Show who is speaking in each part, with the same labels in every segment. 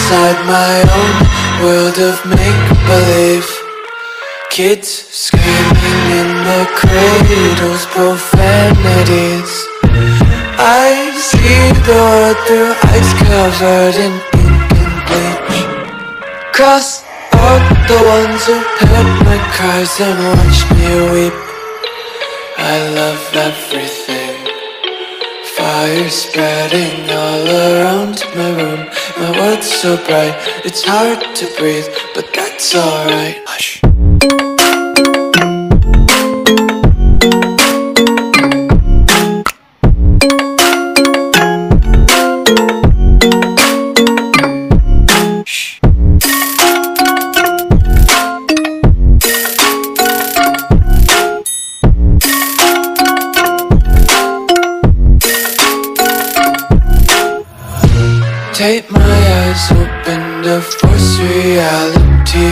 Speaker 1: inside my own world of make-believe. Kids screaming in their cradles, profanities. I see the world through ice covered in ink and bleach. Cross out the ones who heard my cries and watched me weep. I love everything. Fire spreading all around my room. My world's so bright, it's hard to breathe, but that's alright. Hush. Take my eyes open to force reality.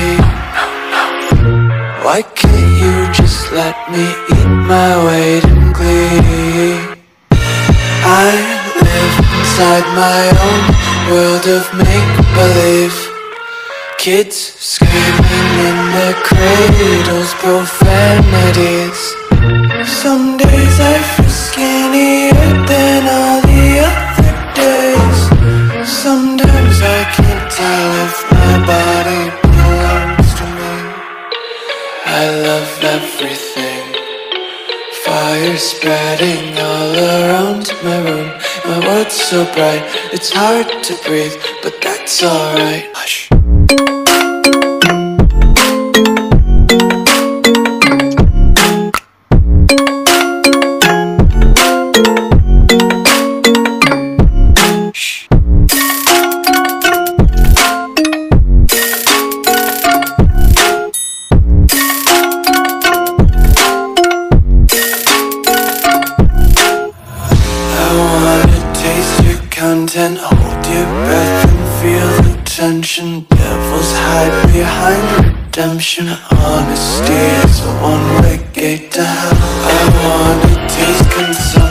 Speaker 1: Why can't you just let me eat my weight in glee? I live inside my own world of make-believe. Kids screaming in their cradles, profanities. Some days I feel skinnier than all the other days. Sometimes I can't tell if my body belongs to me. I love everything. Fire spreading all around my room. My world's so bright, it's hard to breathe, but that's alright. Hush. Content, hold your breath and feel the tension. Devils hide behind redemption. Honesty is a one-way gate to hell. I wanna taste consumption.